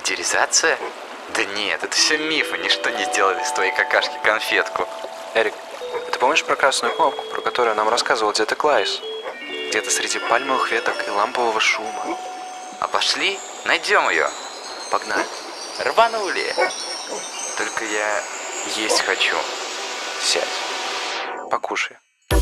Компьютеризация? Да нет, это все мифы, ничто не сделали с твоей какашки конфетку. Эрик, ты помнишь про красную кнопку, про которую нам рассказывал дед Клайс? Где-то среди пальмовых веток и лампового шума. А пошли, найдем ее. Погнали. Рванули. Только я есть хочу. Сядь. Покушай.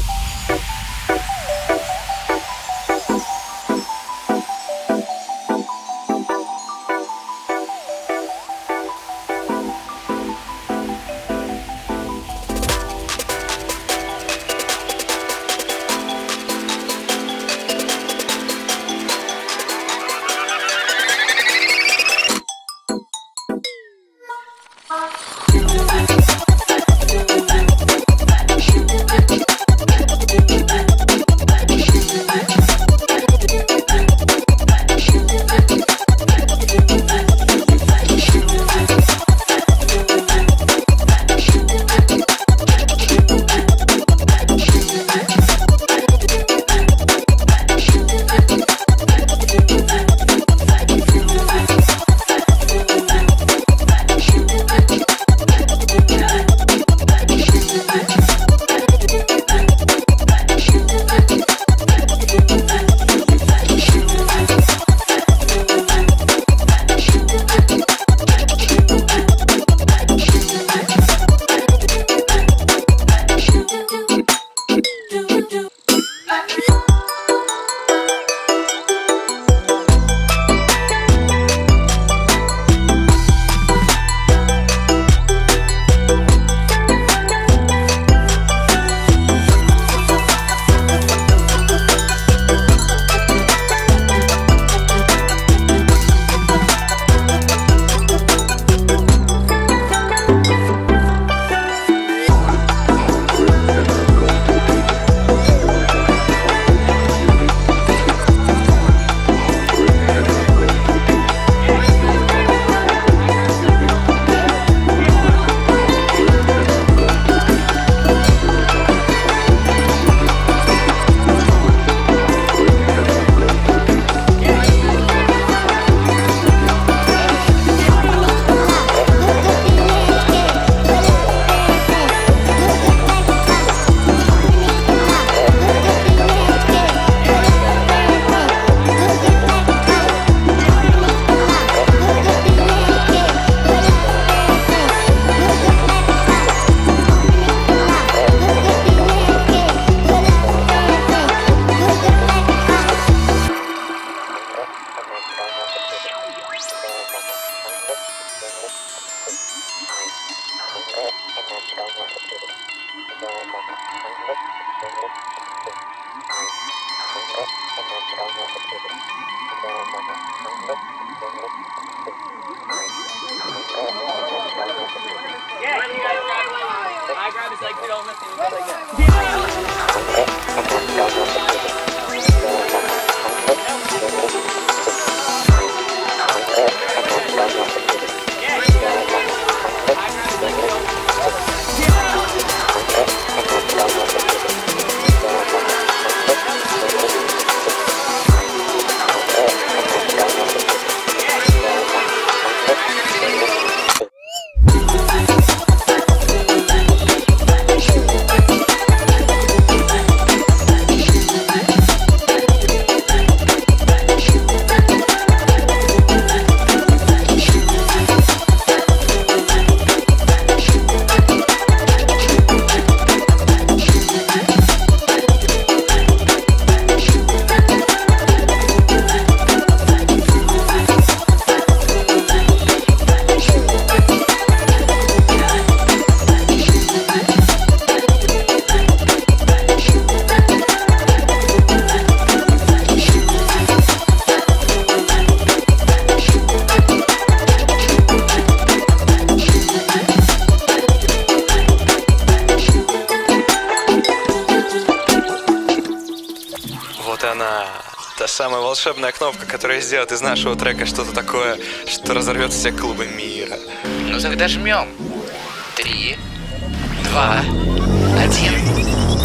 I grab his leg, we don't Вот она, та самая волшебная кнопка, которая сделает из нашего трека что-то такое, что разорвет все клубы мира. Ну тогда жмем. 3, 2, 1.